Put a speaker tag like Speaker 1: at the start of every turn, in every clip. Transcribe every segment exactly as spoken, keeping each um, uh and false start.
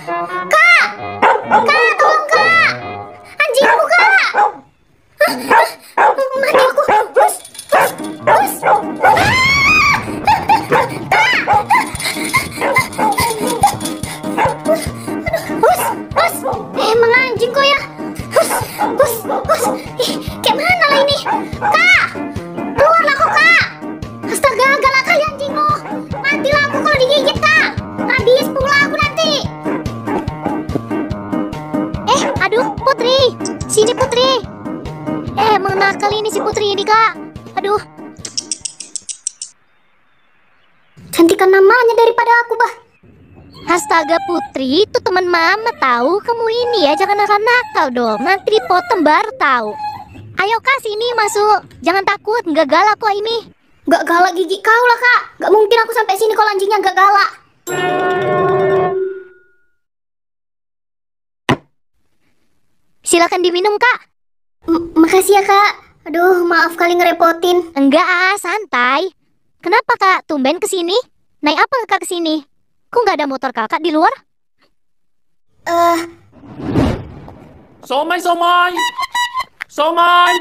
Speaker 1: Kak! Kak, tolong kak! Anjingku kak! Mati aku! Bus! Bus! Bus! Bus! Bus! Emang anjing kok ya? Bus! Bus! Bus! Ih, kayak mana lah ini? Kak! Keluarlah kok kak! Astaga, galak kali anjingmu! Matilah aku kalau digigit kak! Habis pula aku nanti! Eh, aduh, Putri! Sini Putri! Eh, emang nakal ini si Putri ini kak! Aduh! Cantikan namanya daripada aku bah! Astaga Putri, itu teman mama tahu. Kamu ini ya jangan nakal-nakal dong. Nanti dipotong baru tahu. Ayo kak sini masuk. Jangan takut, nggak galak kok ini. Nggak galak gigi kau lah kak. Nggak mungkin aku sampai sini kalau anjingnya nggak galak. Silakan diminum kak. M Makasih ya kak. Aduh maaf kali ngerepotin. Enggak ah, santai. Kenapa kak? Tumben kesini? Naik apa kak kesini? Kok nggak ada motor kakak di luar? Eh, uh...
Speaker 2: Somai, somai, somai.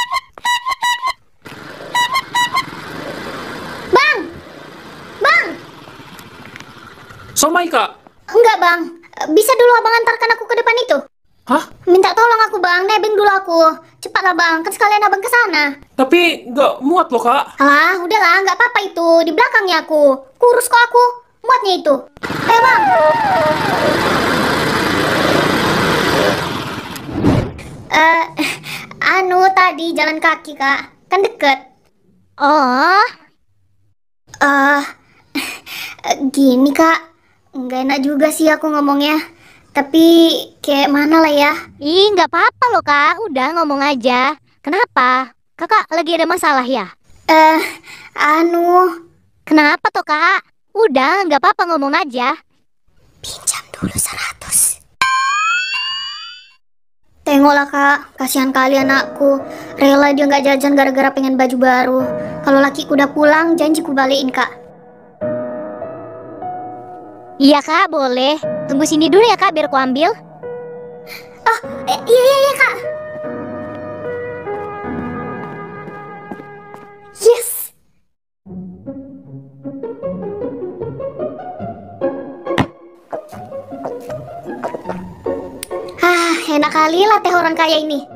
Speaker 1: Bang, bang.
Speaker 2: Somai kak?
Speaker 1: Enggak bang. Bisa dulu abang antarkan aku ke depan itu?
Speaker 2: Hah?
Speaker 1: Minta tolong aku bang, nebeng dulu aku. Cepatlah bang, kan sekalian abang ke sana.
Speaker 2: Tapi nggak muat loh kak.
Speaker 1: Alah, udahlah, nggak apa-apa itu. Di belakangnya aku. Kurus kok aku. Muatnya itu. Ayo bang. Eh, uh, anu tadi jalan kaki kak, kan deket. Oh. Eh, uh, gini kak, nggak enak juga sih aku ngomongnya. Tapi kayak mana lah ya? Ih, nggak apa-apa loh kak. Udah ngomong aja. Kenapa? Kakak lagi ada masalah ya? Eh, uh, anu. Kenapa tuh kak? Udah, nggak apa-apa ngomong aja. Pinjam dulu seratus. Tengoklah kak, kasihan kali anakku. Rela dia nggak jajan gara-gara pengen baju baru. Kalau lakiku udah pulang, janji ku balikin kak. Iya kak, boleh. Tunggu sini dulu ya kak, biar ku ambil. Oh, eh, iya iya iya kak. Yes. Ah, enak kali lah teh orang kaya ini.